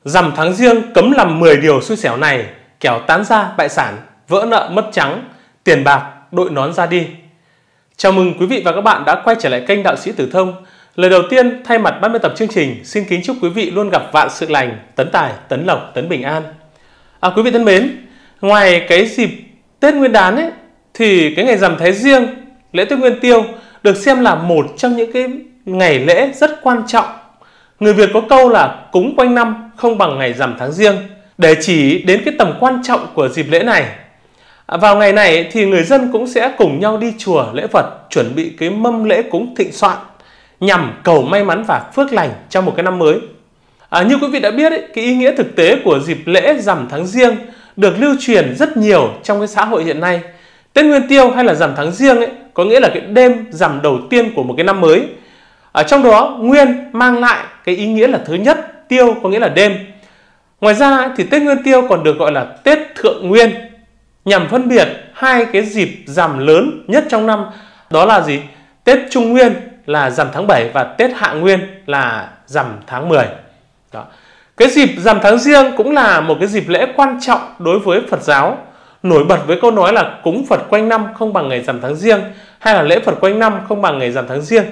Rằm tháng Giêng cấm làm 10 điều xui xẻo này, kẻo tán gia bại sản, vỡ nợ mất trắng, tiền bạc đội nón ra đi. Chào mừng quý vị và các bạn đã quay trở lại kênh Đạo Sĩ Tử Thông. Lời đầu tiên, thay mặt ban biên tập chương trình, xin kính chúc quý vị luôn gặp vạn sự lành, tấn tài, tấn lộc, tấn bình an. Quý vị thân mến, ngoài cái dịp Tết Nguyên đán ấy, thì cái ngày rằm tháng Giêng, lễ Tết Nguyên Tiêu được xem là một trong những cái ngày lễ rất quan trọng. Người Việt có câu là cúng quanh năm không bằng ngày rằm tháng Giêng, để chỉ đến cái tầm quan trọng của dịp lễ này. Vào ngày này thì người dân cũng sẽ cùng nhau đi chùa lễ Phật, chuẩn bị cái mâm lễ cúng thịnh soạn nhằm cầu may mắn và phước lành trong một cái năm mới. Như quý vị đã biết ấy, cái ý nghĩa thực tế của dịp lễ rằm tháng Giêng được lưu truyền rất nhiều trong cái xã hội hiện nay. Tết Nguyên Tiêu hay là rằm tháng Giêng ấy, có nghĩa là cái đêm rằm đầu tiên của một cái năm mới. Trong đó Nguyên mang lại cái ý nghĩa là thứ nhất, Tiêu có nghĩa là đêm. Ngoài ra thì Tết Nguyên Tiêu còn được gọi là Tết Thượng Nguyên, nhằm phân biệt hai cái dịp rằm lớn nhất trong năm, đó là gì? Tết Trung Nguyên là rằm tháng 7 và Tết Hạ Nguyên là rằm tháng 10. Đó. Cái dịp rằm tháng Giêng cũng là một cái dịp lễ quan trọng đối với Phật giáo, nổi bật với câu nói là cúng Phật quanh năm không bằng ngày rằm tháng Giêng, hay là lễ Phật quanh năm không bằng ngày rằm tháng Giêng.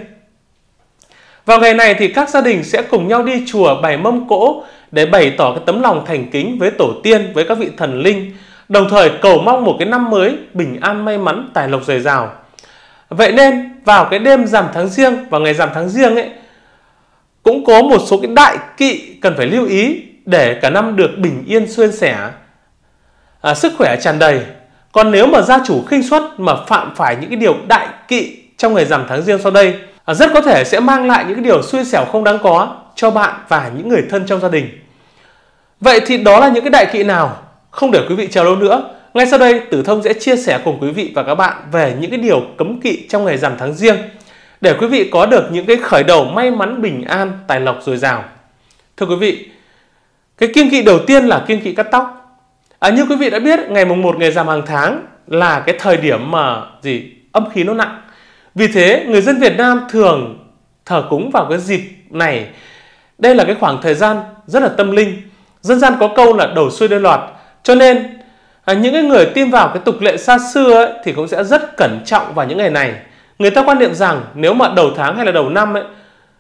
Vào ngày này thì các gia đình sẽ cùng nhau đi chùa bày mâm cỗ để bày tỏ cái tấm lòng thành kính với tổ tiên, với các vị thần linh, đồng thời cầu mong một cái năm mới bình an, may mắn, tài lộc dồi dào. Vậy nên vào cái đêm rằm tháng Giêng, vào ngày rằm tháng Giêng ấy, cũng có một số cái đại kỵ cần phải lưu ý để cả năm được bình yên suôn sẻ, sức khỏe tràn đầy. Còn nếu mà gia chủ khinh suất mà phạm phải những cái điều đại kỵ trong ngày rằm tháng Giêng sau đây, rất có thể sẽ mang lại những cái điều xui xẻo không đáng có cho bạn và những người thân trong gia đình. Vậy thì đó là những cái đại kỵ nào? Không để quý vị chờ lâu nữa, ngay sau đây Tử Thông sẽ chia sẻ cùng quý vị và các bạn về những cái điều cấm kỵ trong ngày rằm tháng Giêng, để quý vị có được những cái khởi đầu may mắn, bình an, tài lộc dồi dào. Thưa quý vị, cái kiêng kỵ đầu tiên là kiêng kỵ cắt tóc. Như quý vị đã biết, ngày mùng 1 ngày rằm hàng tháng là cái thời điểm mà âm khí nó nặng. Vì thế người dân Việt Nam thường thờ cúng vào cái dịp này. Đây là cái khoảng thời gian rất là tâm linh. Dân gian có câu là đầu xuôi đuôi lọt, cho nên những cái người tin vào cái tục lệ xa xưa ấy, thì cũng sẽ rất cẩn trọng vào những ngày này. Người ta quan niệm rằng nếu mà đầu tháng hay là đầu năm ấy,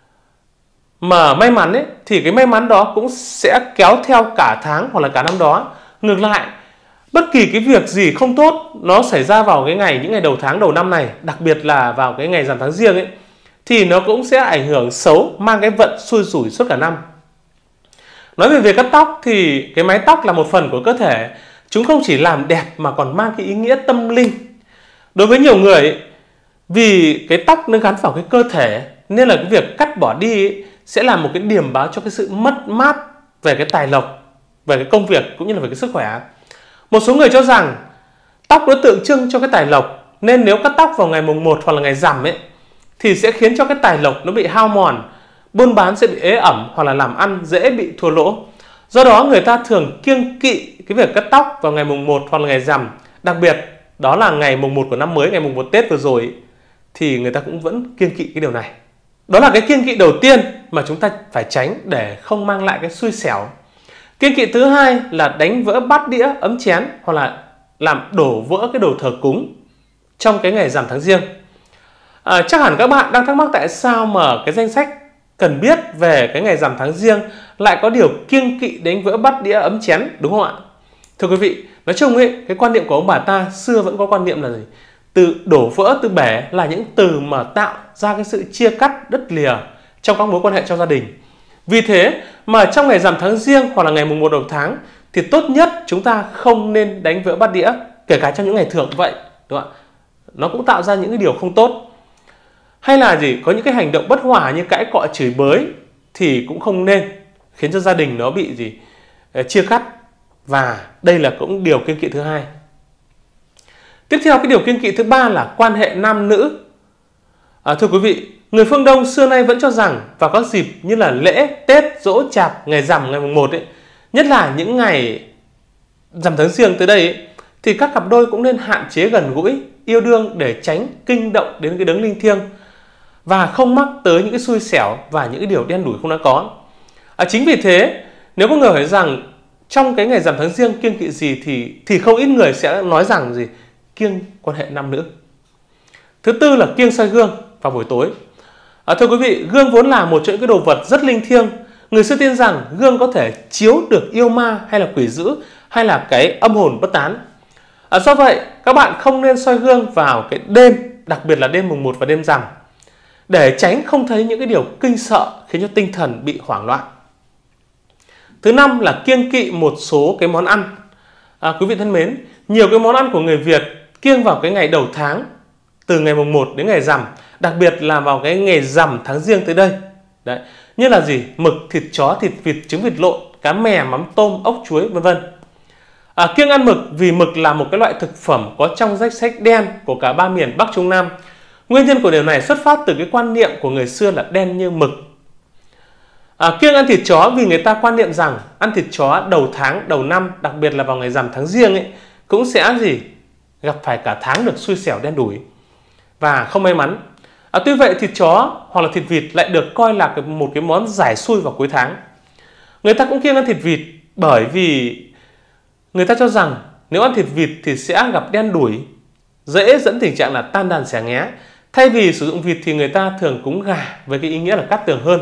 mà may mắn ấy, thì cái may mắn đó cũng sẽ kéo theo cả tháng hoặc là cả năm đó. Ngược lại, bất kỳ cái việc gì không tốt nó xảy ra vào những ngày đầu tháng đầu năm này, đặc biệt là vào cái ngày rằm tháng Giêng ấy, thì nó cũng sẽ ảnh hưởng xấu, mang cái vận xui rủi suốt cả năm. Nói về việc cắt tóc thì cái mái tóc là một phần của cơ thể. Chúng không chỉ làm đẹp mà còn mang cái ý nghĩa tâm linh. Đối với nhiều người ấy, vì cái tóc nó gắn vào cái cơ thể, nên là cái việc cắt bỏ đi ấy, sẽ là một cái điểm báo cho cái sự mất mát về cái tài lộc, về cái công việc cũng như là về cái sức khỏe. Một số người cho rằng tóc nó tượng trưng cho cái tài lộc, nên nếu cắt tóc vào ngày mùng 1 hoặc là ngày rằm ấy, thì sẽ khiến cho cái tài lộc nó bị hao mòn, buôn bán sẽ bị ế ẩm hoặc là làm ăn dễ bị thua lỗ. Do đó người ta thường kiêng kỵ cái việc cắt tóc vào ngày mùng 1 hoặc là ngày rằm. Đặc biệt đó là ngày mùng 1 của năm mới, ngày mùng 1 Tết vừa rồi, thì người ta cũng vẫn kiêng kỵ cái điều này. Đó là cái kiêng kỵ đầu tiên mà chúng ta phải tránh để không mang lại cái xui xẻo. Kiêng kỵ thứ hai là đánh vỡ bát đĩa, ấm chén hoặc là làm đổ vỡ cái đồ thờ cúng trong cái ngày rằm tháng Giêng. Chắc hẳn các bạn đang thắc mắc tại sao mà cái danh sách cần biết về cái ngày rằm tháng Giêng lại có điều kiêng kỵ đánh vỡ bát đĩa, ấm chén, đúng không ạ? Thưa quý vị, nói chung ấy, cái quan niệm của ông bà ta xưa vẫn có quan niệm là gì? Từ đổ vỡ, từ bể là những từ mà tạo ra cái sự chia cắt, đứt lìa trong các mối quan hệ trong gia đình. Vì thế mà trong ngày rằm tháng Giêng hoặc là ngày mùng 1 đầu tháng thì tốt nhất chúng ta không nên đánh vỡ bát đĩa, kể cả trong những ngày thường vậy, đúng không ạ? Nó cũng tạo ra những cái điều không tốt. Hay là có những cái hành động bất hòa như cãi cọ, chửi bới thì cũng không nên, khiến cho gia đình nó bị chia cắt. Và đây là cũng điều kiêng kỵ thứ hai. Tiếp theo, cái điều kiêng kỵ thứ ba là quan hệ nam nữ. Thưa quý vị, người phương Đông xưa nay vẫn cho rằng vào các dịp như là lễ, Tết, Giỗ, Chạp, ngày rằm, ngày mùng 1 ấy, nhất là những ngày rằm tháng Giêng tới đây ấy, thì các cặp đôi cũng nên hạn chế gần gũi, yêu đương để tránh kinh động đến cái đấng linh thiêng và không mắc tới những cái xui xẻo và những cái điều đen đủi không đáng có. Chính vì thế nếu có người hỏi rằng trong cái ngày rằm tháng Giêng kiêng kỵ gì thì không ít người sẽ nói rằng gì? Kiêng quan hệ nam nữ. Thứ tư là kiêng soi gương vào buổi tối. Thưa quý vị, gương vốn là một trong những cái đồ vật rất linh thiêng. Người xưa tin rằng gương có thể chiếu được yêu ma hay là quỷ dữ hay là cái âm hồn bất tán. Do vậy, các bạn không nên soi gương vào cái đêm, đặc biệt là đêm mùng 1 và đêm rằm, để tránh không thấy những cái điều kinh sợ khiến cho tinh thần bị hoảng loạn. Thứ năm là kiêng kỵ một số cái món ăn. Quý vị thân mến, nhiều cái món ăn của người Việt kiêng vào cái ngày đầu tháng, từ ngày mùng 1 đến ngày rằm, đặc biệt là vào cái ngày rằm tháng Giêng tới đây. Đấy, như là gì? Mực, thịt chó, thịt vịt, trứng vịt lộn, cá mè, mắm tôm, ốc chuối, vân vân. Kiêng ăn mực vì mực là một cái loại thực phẩm có trong danh sách đen của cả ba miền Bắc Trung Nam. Nguyên nhân của điều này xuất phát từ cái quan niệm của người xưa là đen như mực. Kiêng ăn thịt chó vì người ta quan niệm rằng ăn thịt chó đầu tháng, đầu năm, đặc biệt là vào ngày rằm tháng Giêng ấy, cũng sẽ gì? Gặp phải cả tháng được xui xẻo đen đủi và không may mắn. Tuy vậy thịt chó hoặc là thịt vịt lại được coi là một cái món giải xui vào cuối tháng. Người ta cũng kiêng ăn thịt vịt bởi vì người ta cho rằng nếu ăn thịt vịt thì sẽ gặp đen đủi, dễ dẫn tình trạng là tan đàn xẻ nghé. Thay vì sử dụng vịt thì người ta thường cúng gà với cái ý nghĩa là cát tường hơn.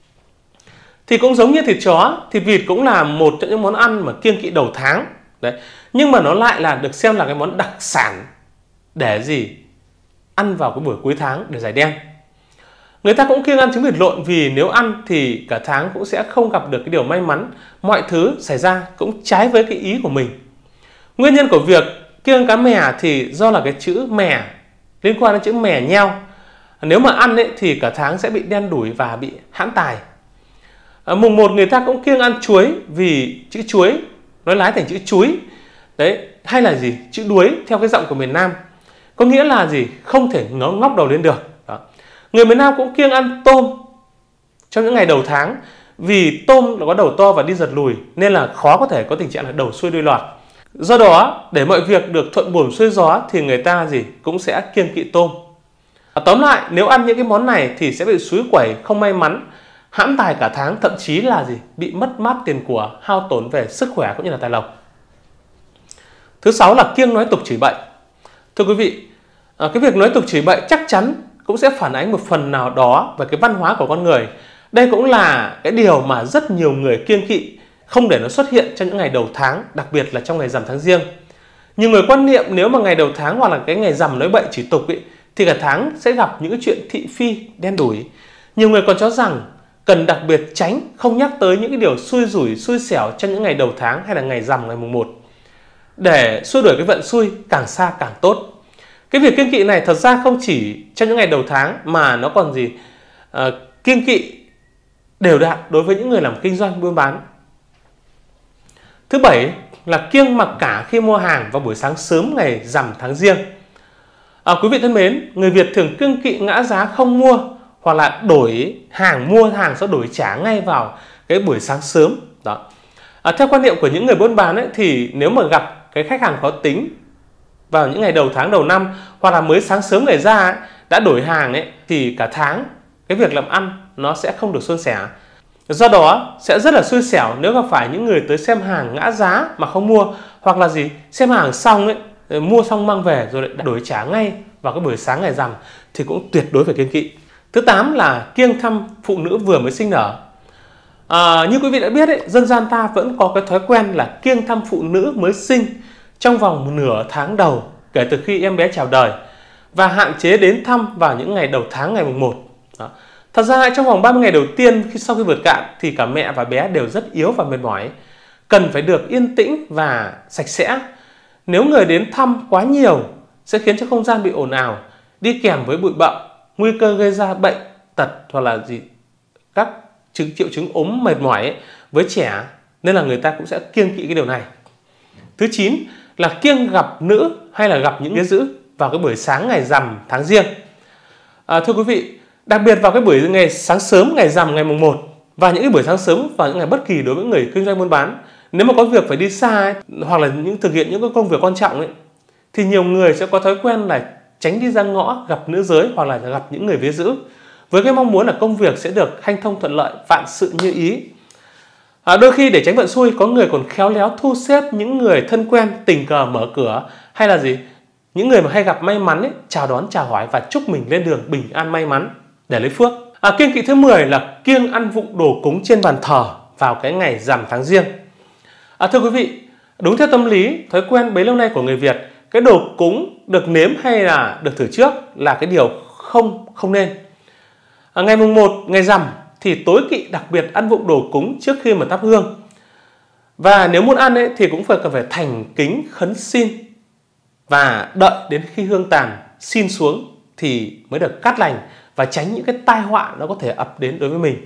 Thì cũng giống như thịt chó, thịt vịt cũng là một trong những món ăn mà kiêng kỵ đầu tháng. Đấy. Nhưng mà nó lại là được xem là cái món đặc sản để gì? Ăn vào cái buổi cuối tháng để giải đen. Người ta cũng kiêng ăn trứng vịt lộn vì nếu ăn thì cả tháng cũng sẽ không gặp được cái điều may mắn, mọi thứ xảy ra cũng trái với cái ý của mình. Nguyên nhân của việc kiêng cá mè thì do là cái chữ mè liên quan đến chữ mè nheo. Nếu mà ăn ấy, thì cả tháng sẽ bị đen đủi và bị hãm tài. Mùng 1 người ta cũng kiêng ăn chuối vì chữ chuối nói lái thành chữ chuối. Đấy, hay là gì? Chữ đuối theo cái giọng của miền Nam. Có nghĩa là gì? Không thể ngóc đầu lên được. Đó. Người miền Nam cũng kiêng ăn tôm trong những ngày đầu tháng vì tôm nó có đầu to và đi giật lùi nên là khó có thể có tình trạng là đầu xuôi đuôi lọt. Do đó, để mọi việc được thuận buồm xuôi gió thì người ta gì cũng sẽ kiêng kỵ tôm. Tóm lại, nếu ăn những cái món này thì sẽ bị xúi quẩy, không may mắn, hãm tài cả tháng, thậm chí là gì? Bị mất mát tiền của, hao tổn về sức khỏe cũng như là tài lộc. Thứ sáu là kiêng nói tục chửi bậy. Thưa quý vị, cái việc nói tục chửi bậy chắc chắn cũng sẽ phản ánh một phần nào đó về cái văn hóa của con người. Đây cũng là cái điều mà rất nhiều người kiêng kỵ, không để nó xuất hiện trong những ngày đầu tháng, đặc biệt là trong ngày rằm tháng Giêng. Nhiều người quan niệm nếu mà ngày đầu tháng hoặc là cái ngày rằm nói bậy chửi tục ấy, thì cả tháng sẽ gặp những cái chuyện thị phi, đen đủi. Nhiều người còn cho rằng cần đặc biệt tránh, không nhắc tới những cái điều xui rủi, xui xẻo trong những ngày đầu tháng hay là ngày rằm, ngày mùng 1. Để xua đuổi cái vận xui càng xa càng tốt. Cái việc kiêng kỵ này thật ra không chỉ trong những ngày đầu tháng mà nó còn gì? Kiêng kỵ đều đặn đối với những người làm kinh doanh buôn bán. Thứ bảy là kiêng mặc cả khi mua hàng vào buổi sáng sớm ngày rằm tháng Giêng. Quý vị thân mến, người Việt thường kiêng kỵ ngã giá không mua hoặc là đổi hàng, mua hàng sau đổi trả ngay vào cái buổi sáng sớm. Đó. Theo quan niệm của những người buôn bán ấy, thì nếu mà gặp cái khách hàng khó tính vào những ngày đầu tháng, đầu năm hoặc là mới sáng sớm ngày ra ấy, đã đổi hàng ấy, thì cả tháng cái việc làm ăn nó sẽ không được suôn sẻ. Do đó sẽ rất là xui xẻo nếu gặp phải những người tới xem hàng ngã giá mà không mua, hoặc là gì xem hàng xong ấy, mua xong mang về rồi lại đổi trả ngay vào cái buổi sáng ngày rằm thì cũng tuyệt đối phải kiêng kỵ. Thứ 8 là kiêng thăm phụ nữ vừa mới sinh nở. Như quý vị đã biết ấy, dân gian ta vẫn có cái thói quen là kiêng thăm phụ nữ mới sinh trong vòng nửa tháng đầu kể từ khi em bé chào đời và hạn chế đến thăm vào những ngày đầu tháng, ngày mùng 1. Đó. Thật ra trong vòng 30 ngày đầu tiên sau khi vượt cạn thì cả mẹ và bé đều rất yếu và mệt mỏi, cần phải được yên tĩnh và sạch sẽ. Nếu người đến thăm quá nhiều sẽ khiến cho không gian bị ồn ào, đi kèm với bụi bặm, nguy cơ gây ra bệnh tật hoặc là các triệu chứng ốm mệt mỏi ấy, với trẻ, nên là người ta cũng sẽ kiêng kỵ cái điều này. Thứ 9 là kiêng gặp nữ hay là gặp những vía dữ vào cái buổi sáng ngày rằm tháng Giêng. Thưa quý vị, đặc biệt vào cái buổi ngày sáng sớm ngày rằm, ngày mùng 1 và những cái buổi sáng sớm vào những ngày bất kỳ đối với người kinh doanh buôn bán, nếu mà có việc phải đi xa ấy, hoặc là thực hiện những cái công việc quan trọng ấy, thì nhiều người sẽ có thói quen là tránh đi ra ngõ gặp nữ giới hoặc là gặp những người vía dữ với cái mong muốn là công việc sẽ được hanh thông thuận lợi, vạn sự như ý. Đôi khi để tránh vận xui, có người còn khéo léo thu xếp những người thân quen tình cờ mở cửa, hay là gì, những người mà hay gặp may mắn ấy, chào đón chào hỏi và chúc mình lên đường bình an may mắn để lấy phước. Kiêng kỵ thứ 10 là kiêng ăn vụng đồ cúng trên bàn thờ vào cái ngày rằm tháng Giêng. Thưa quý vị, đúng theo tâm lý thói quen bấy lâu nay của người Việt, cái đồ cúng được nếm hay là được thử trước là cái điều không nên. Ngày mùng 1, ngày rằm thì tối kỵ đặc biệt ăn vụng đồ cúng trước khi mà thắp hương. Và nếu muốn ăn ấy, thì cũng cần phải thành kính khấn xin và đợi đến khi hương tàn xin xuống thì mới được cát lành và tránh những cái tai họa nó có thể ập đến đối với mình.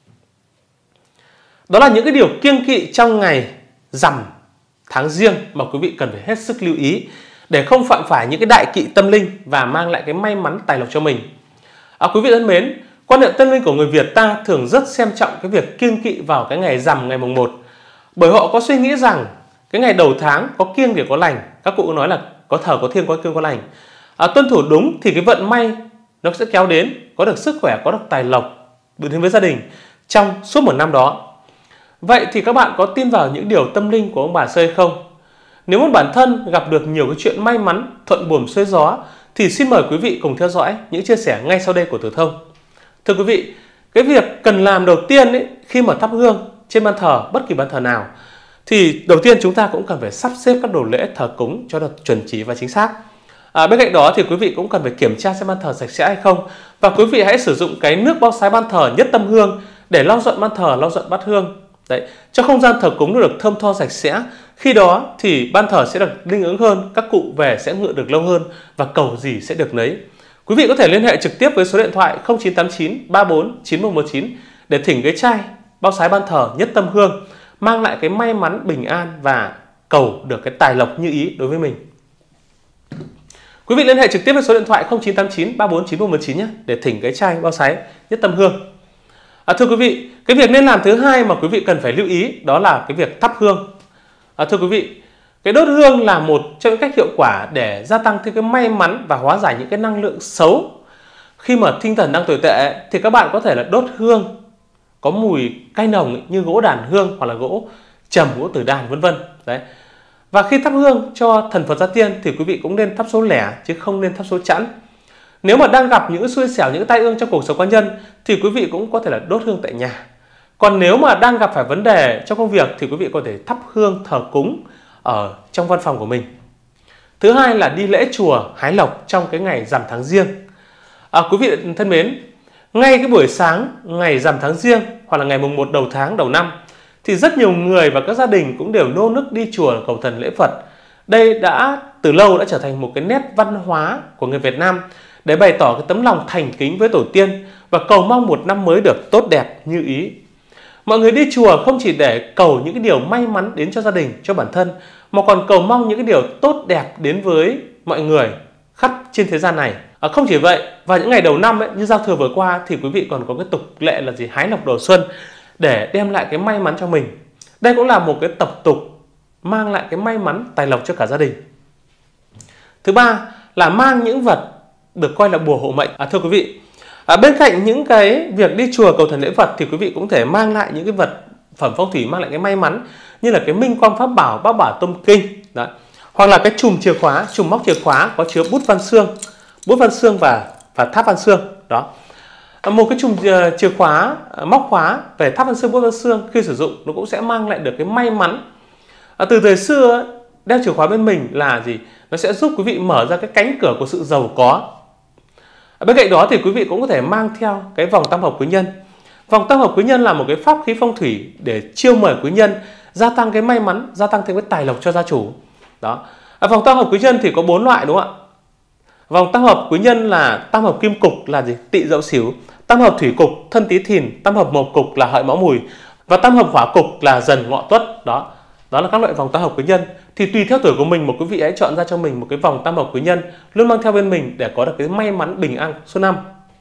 Đó là những cái điều kiêng kỵ trong ngày rằm tháng Giêng mà quý vị cần phải hết sức lưu ý để không phạm phải những cái đại kỵ tâm linh và mang lại cái may mắn tài lộc cho mình. Quý vị thân mến, quan niệm tâm linh của người Việt ta thường rất xem trọng cái việc kiêng kỵ vào cái ngày rằm ngày mùng 1, bởi họ có suy nghĩ rằng cái ngày đầu tháng có kiêng để có lành. Các cụ nói là có thờ có thiêng có kiêng có lành. Tuân thủ đúng thì cái vận may nó sẽ kéo đến, có được sức khỏe, có được tài lộc đến với gia đình trong suốt một năm đó. Vậy thì các bạn có tin vào những điều tâm linh của ông bà Sơi không? Nếu muốn bản thân gặp được nhiều cái chuyện may mắn, thuận buồm xuôi gió thì xin mời quý vị cùng theo dõi những chia sẻ ngay sau đây của Tử Thông. Thưa quý vị, cái việc cần làm đầu tiên ấy, khi mà thắp hương trên bàn thờ, bất kỳ bàn thờ nào, thì đầu tiên chúng ta cũng cần phải sắp xếp các đồ lễ thờ cúng cho được chuẩn chỉ và chính xác. Bên cạnh đó thì quý vị cũng cần phải kiểm tra xem bàn thờ sạch sẽ hay không. Và quý vị hãy sử dụng cái nước bao sái ban thờ nhất tâm hương để lau dọn ban thờ, lau dọn bát hương. Đấy, cho không gian thờ cúng được thơm tho sạch sẽ. Khi đó thì ban thờ sẽ được linh ứng hơn, các cụ về sẽ ngự được lâu hơn và cầu gì sẽ được nấy. Quý vị có thể liên hệ trực tiếp với số điện thoại 0989 34 9119 để thỉnh cái chai bao sái ban thờ nhất tâm hương, mang lại cái may mắn bình an và cầu được cái tài lộc như ý đối với mình. Quý vị liên hệ trực tiếp với số điện thoại 0989 34 9119 nhé để thỉnh cái chai bao sái nhất tâm hương. Thưa quý vị, cái việc nên làm thứ hai mà quý vị cần phải lưu ý đó là cái việc thắp hương. Thưa quý vị, cái đốt hương là một trong những cách hiệu quả để gia tăng thêm cái may mắn và hóa giải những cái năng lượng xấu. Khi mà tinh thần đang tồi tệ thì các bạn có thể là đốt hương có mùi cay nồng như gỗ đàn hương hoặc là gỗ trầm, gỗ tử đàn vân vân. Đấy. Và khi thắp hương cho thần Phật gia tiên thì quý vị cũng nên thắp số lẻ chứ không nên thắp số chẵn. Nếu mà đang gặp những xui xẻo, những tai ương trong cuộc sống cá nhân thì quý vị cũng có thể là đốt hương tại nhà. Còn nếu mà đang gặp phải vấn đề trong công việc thì quý vị có thể thắp hương thờ cúng ở trong văn phòng của mình. Thứ hai là đi lễ chùa hái lộc trong cái ngày rằm tháng Giêng. Quý vị thân mến, ngay cái buổi sáng ngày rằm tháng Giêng hoặc là ngày mùng 1 đầu tháng đầu năm thì rất nhiều người và các gia đình cũng đều nô nức đi chùa cầu thần lễ Phật. Đây đã từ lâu đã trở thành một cái nét văn hóa của người Việt Nam để bày tỏ cái tấm lòng thành kính với tổ tiên và cầu mong một năm mới được tốt đẹp như ý. Mọi người đi chùa không chỉ để cầu những cái điều may mắn đến cho gia đình, cho bản thân, mà còn cầu mong những cái điều tốt đẹp đến với mọi người khắp trên thế gian này. Không chỉ vậy, vào những ngày đầu năm ấy, như giao thừa vừa qua thì quý vị còn có cái tục lệ là gì? Hái lộc đầu xuân để đem lại cái may mắn cho mình. Đây cũng là một cái tập tục mang lại cái may mắn tài lộc cho cả gia đình. Thứ ba là mang những vật được coi là bùa hộ mệnh. Thưa quý vị, bên cạnh những cái việc đi chùa cầu thần lễ Phật thì quý vị cũng thể mang lại những cái vật phẩm phong thủy mang lại cái may mắn như là cái minh quang pháp bảo, bát bảo tông kinh. Đấy. Hoặc là cái chùm chìa khóa, chùm móc chìa khóa có chứa bút văn xương và tháp văn xương. Đó. Một cái chùm chìa khóa, móc khóa về tháp văn xương, bút văn xương khi sử dụng nó cũng sẽ mang lại được cái may mắn. Từ thời xưa đeo chìa khóa bên mình là gì? Nó sẽ giúp quý vị mở ra cái cánh cửa của sự giàu có. Bên cạnh đó thì quý vị cũng có thể mang theo cái vòng tam hợp quý nhân. Vòng tam hợp quý nhân là một cái pháp khí phong thủy để chiêu mời quý nhân, gia tăng cái may mắn, gia tăng thêm cái tài lộc cho gia chủ. Đó. Vòng tam hợp quý nhân thì có 4 loại đúng không ạ? Vòng tam hợp quý nhân là tam hợp kim cục là gì? Tỵ Dậu Sửu, tam hợp thủy cục Thân Tý Thìn, tam hợp mộc cục là Hợi Mão Mùi và tam hợp hỏa cục là Dần Ngọ Tuất. Đó là các loại vòng tam hợp quý nhân. Thì tùy theo tuổi của mình mà quý vị hãy chọn ra cho mình một cái vòng tam hợp quý nhân luôn mang theo bên mình để có được cái may mắn bình an suốt năm.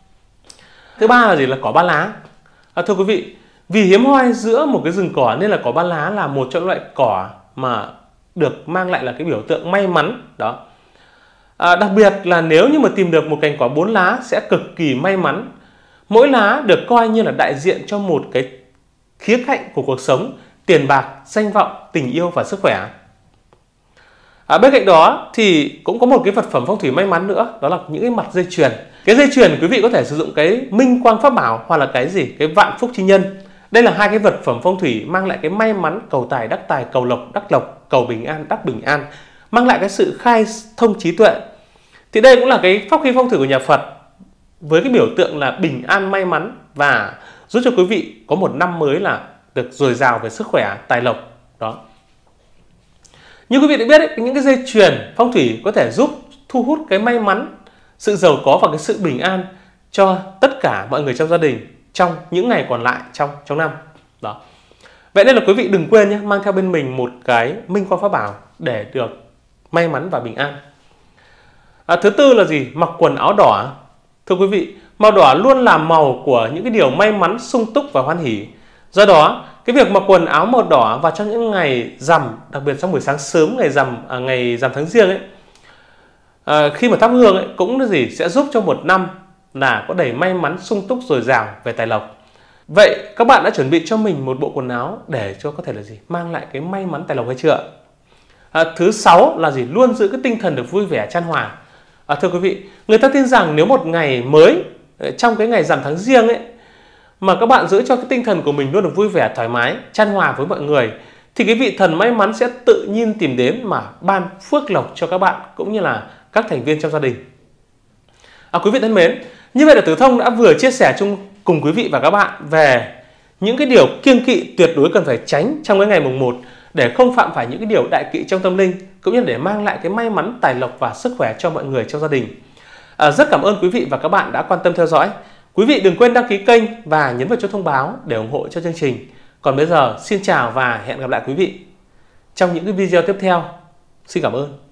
Thứ ba là gì? Là cỏ ba lá. Thưa quý vị, vì hiếm hoi giữa một cái rừng cỏ nên là cỏ ba lá là một trong những loại cỏ mà được mang lại là cái biểu tượng may mắn. Đó. Đặc biệt là nếu như mà tìm được một cành cỏ 4 lá sẽ cực kỳ may mắn. Mỗi lá được coi như là đại diện cho một cái khía cạnh của cuộc sống tiền bạc, danh vọng, tình yêu và sức khỏe. Bên cạnh đó thì cũng có một cái vật phẩm phong thủy may mắn nữa, đó là những cái mặt dây chuyền. Cái dây chuyền quý vị có thể sử dụng cái Minh Quang Pháp Bảo hoặc là cái gì? Cái Vạn Phúc Chi Nhân. Đây là hai cái vật phẩm phong thủy mang lại cái may mắn, cầu tài, cầu lộc, đắc lộc, cầu bình an, đắc bình an, mang lại cái sự khai thông trí tuệ. Thì đây cũng là cái pháp khí phong thủy của nhà Phật với cái biểu tượng là bình an, may mắn và giúp cho quý vị có một năm mới là được dồi dào về sức khỏe, tài lộc. Đó. Như quý vị đã biết ấy, những cái dây chuyền phong thủy có thể giúp thu hút cái may mắn, sự giàu có và cái sự bình an cho tất cả mọi người trong gia đình trong những ngày còn lại trong năm. Đó. Vậy nên là quý vị đừng quên nhé, mang theo bên mình một cái Minh Quang Pháp Bảo để được may mắn và bình an. Thứ tư là gì? Mặc quần áo đỏ. Thưa quý vị, màu đỏ luôn là màu của những cái điều may mắn, sung túc và hoan hỷ. Do đó, cái việc mặc quần áo màu đỏ vào trong những ngày rằm, đặc biệt trong buổi sáng sớm ngày rằm tháng Giêng ấy, khi mà thắp hương ấy, cũng là gì? Sẽ giúp cho một năm là có đầy may mắn, sung túc, dồi dào về tài lộc. Vậy các bạn đã chuẩn bị cho mình một bộ quần áo để cho có thể là gì? Mang lại cái may mắn tài lộc hay chưa? Thứ sáu là gì? Luôn giữ cái tinh thần được vui vẻ, chan hòa. Thưa quý vị, người ta tin rằng nếu một ngày mới trong cái ngày rằm tháng Giêng ấy mà các bạn giữ cho cái tinh thần của mình luôn được vui vẻ, thoải mái, chan hòa với mọi người thì cái vị thần may mắn sẽ tự nhiên tìm đến mà ban phước lộc cho các bạn cũng như là các thành viên trong gia đình. Quý vị thân mến, như vậy là Tử Thông đã vừa chia sẻ chung cùng quý vị và các bạn về những cái điều kiêng kỵ tuyệt đối cần phải tránh trong cái ngày mùng 1 để không phạm phải những cái điều đại kỵ trong tâm linh, cũng như để mang lại cái may mắn, tài lộc và sức khỏe cho mọi người trong gia đình. Rất cảm ơn quý vị và các bạn đã quan tâm theo dõi. Quý vị đừng quên đăng ký kênh và nhấn vào chuông thông báo để ủng hộ cho chương trình. Còn bây giờ, xin chào và hẹn gặp lại quý vị trong những cái video tiếp theo. Xin cảm ơn.